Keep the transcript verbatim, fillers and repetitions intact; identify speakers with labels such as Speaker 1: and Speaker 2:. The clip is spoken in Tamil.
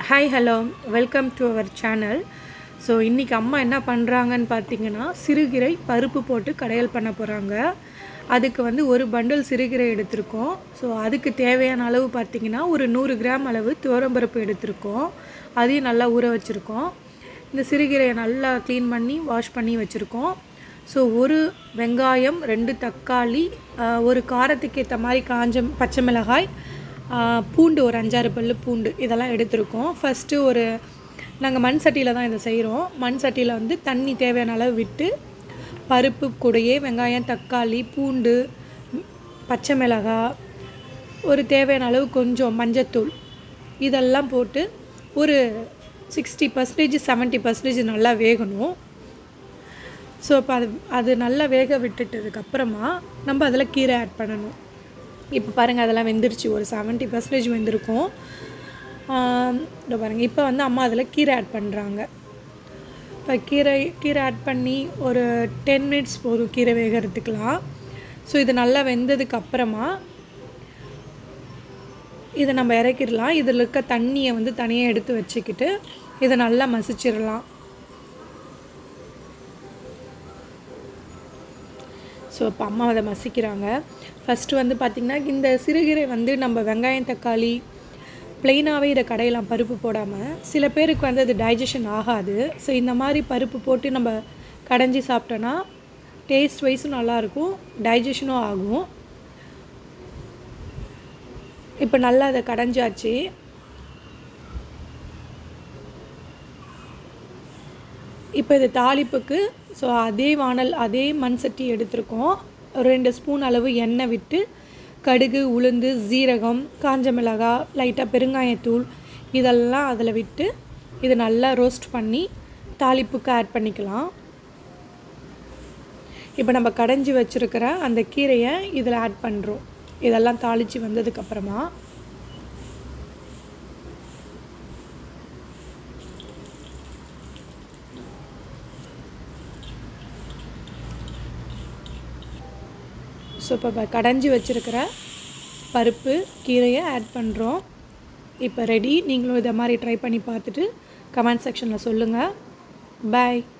Speaker 1: Hi hello welcome to our channel. So இன்றைக்கி அம்மா என்ன பண்ணுறாங்கன்னு பார்த்தீங்கன்னா, சிறுகீரை பருப்பு போட்டு கடையல் பண்ண போகிறாங்க. அதுக்கு வந்து ஒரு பண்டில் சிறுகீரை எடுத்திருக்கோம். ஸோ அதுக்கு தேவையான அளவு பார்த்திங்கன்னா ஒரு நூறு கிராம் அளவு துவரம்பருப்பு எடுத்திருக்கோம். அதையும் நல்லா ஊற வச்சுருக்கோம். இந்த சிறுகீரையை நல்லா க்ளீன் பண்ணி வாஷ் பண்ணி வச்சுருக்கோம். ஸோ ஒரு வெங்காயம், ரெண்டு தக்காளி, ஒரு காரத்துக்கு ஏற்ற மாதிரி காஞ்ச பச்சை மிளகாய், பூண்டு ஒரு அஞ்சாறு பல் பூண்டு இதெல்லாம் எடுத்திருக்கோம். ஃபஸ்ட்டு ஒரு நாங்கள் மண் சட்டியில் தான் இதை செய்கிறோம். மண் சட்டியில் வந்து தண்ணி தேவையான அளவு விட்டு பருப்பு கூடையே வெங்காயம், தக்காளி, பூண்டு, பச்சை மிளகாய், ஒரு தேவையான அளவு கொஞ்சம் மஞ்சத்தூள் இதெல்லாம் போட்டு ஒரு சிக்ஸ்டி பர்சன்டேஜ் செவன்ட்டி பர்சன்டேஜ் நல்லா வேகணும். ஸோ இப்போ அது அது நல்லா வேக விட்டுட்டதுக்கப்புறமா நம்ம அதில் கீரை ஆட் பண்ணணும். இப்போ பாருங்கள், அதெல்லாம் வெந்துருச்சு. ஒரு செவன்ட்டி பர்சன்டேஜ் வெந்திருக்கும். இதோ பாருங்கள், இப்போ வந்து அம்மா அதில் கீரை ஆட் பண்ணுறாங்க. இப்போ கீரை கீரை ஆட் பண்ணி ஒரு டென் மினிட்ஸ் போதும் கீரை வேகிறதுக்கெலாம். ஸோ இது நல்லா வெந்ததுக்கப்புறமா இதை நம்ம இறக்கிடலாம். இதில் இருக்க தண்ணியை வந்து தனியாக எடுத்து வச்சுக்கிட்டு இதை நல்லா மசிச்சிடலாம். ஸோ இப்போ அம்மா அதை மசிக்கிறாங்க. ஃபஸ்ட்டு வந்து பார்த்திங்கன்னா, இந்த சிறுகீரை வந்து நம்ம வெங்காயம், தக்காளி ப்ளெயினாகவே இதை கடையலாம் பருப்பு போடாமல். சில பேருக்கு வந்து அது டைஜஷன் ஆகாது. ஸோ இந்த மாதிரி பருப்பு போட்டு நம்ம கடைஞ்சி சாப்பிட்டோன்னா டேஸ்ட் வைஸும் நல்லாயிருக்கும், டைஜஷனும் ஆகும். இப்போ நல்லா அதை கடைஞ்சாச்சு. இப்போ இது தாளிப்புக்கு ஸோ அதே வானல் அதே மண் சட்டி எடுத்திருக்கோம். ஒரு ரெண்டு ஸ்பூன் அளவு எண்ணெய் விட்டு கடுகு, உளுந்து, சீரகம், காஞ்ச மிளகாய், லைட்டாக பெருங்காயத்தூள் இதெல்லாம் அதில் விட்டு இது நல்லா ரோஸ்ட் பண்ணி தாளிப்புக்கு ஆட் பண்ணிக்கலாம். இப்போ நம்ம கடைஞ்சி வச்சுருக்கிற அந்த கீரையை இதில் ஆட் பண்ணுறோம். இதெல்லாம் தாளித்து வந்ததுக்கப்புறமா ஸோ இப்போ கடைஞ்சி வச்சுருக்கிற பருப்பு கீரையை ஆட் பண்ணுறோம். இப்போ ரெடி. நீங்களும் இதை மாதிரி ட்ரை பண்ணி பார்த்துட்டு கமெண்ட் செக்ஷனில் சொல்லுங்கள். பாய்.